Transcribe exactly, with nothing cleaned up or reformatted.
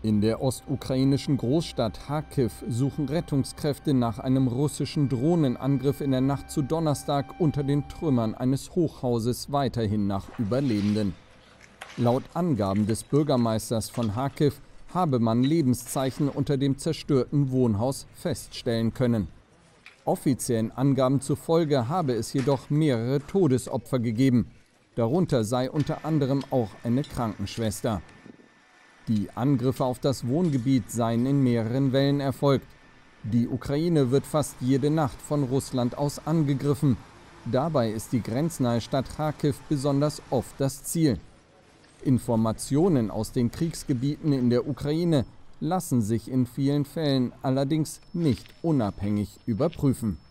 In der ostukrainischen Großstadt Charkiw suchen Rettungskräfte nach einem russischen Drohnenangriff in der Nacht zu Donnerstag unter den Trümmern eines Hochhauses weiterhin nach Überlebenden. Laut Angaben des Bürgermeisters von Charkiw habe man Lebenszeichen unter dem zerstörten Wohnhaus feststellen können. Offiziellen Angaben zufolge habe es jedoch mehrere Todesopfer gegeben. Darunter sei unter anderem auch eine Krankenschwester. Die Angriffe auf das Wohngebiet seien in mehreren Wellen erfolgt. Die Ukraine wird fast jede Nacht von Russland aus angegriffen. Dabei ist die grenznahe Stadt Charkiw besonders oft das Ziel. Informationen aus den Kriegsgebieten in der Ukraine lassen sich in vielen Fällen allerdings nicht unabhängig überprüfen.